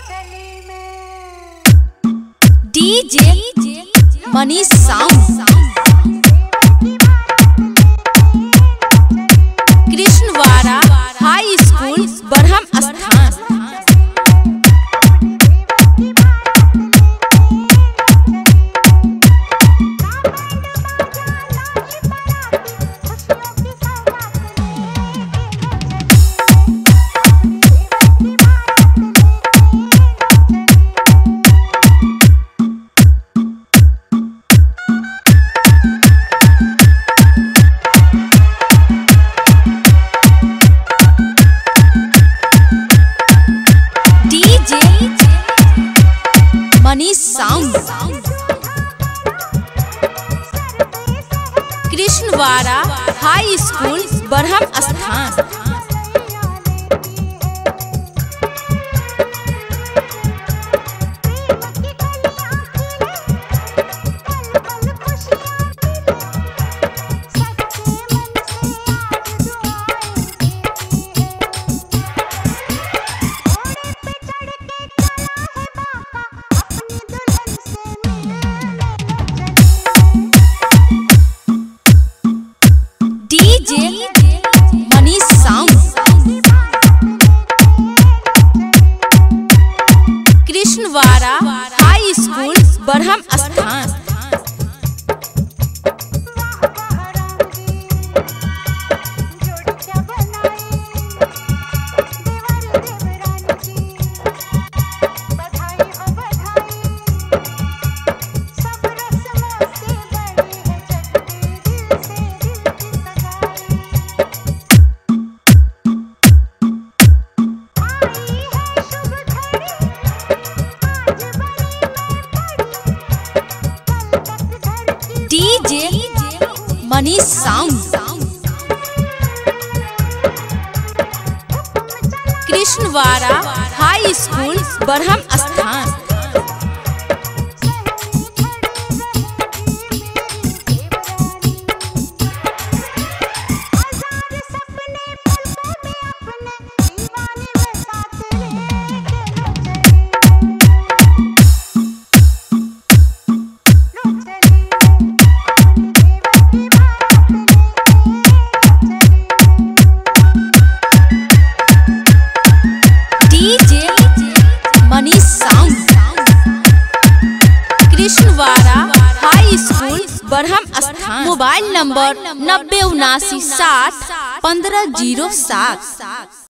DJ Manish sound, Krishnawada high school Barham Sthan. Manish sound, Krishnawada high school Barham Sthan. Manish sound, Krishnawada high school Barham Sthan. DJ Manish sound, Krishnawada high school Barham Sthan. Manish sound, Krishnawada high school Barham Sthan. Mobile number 9079601507।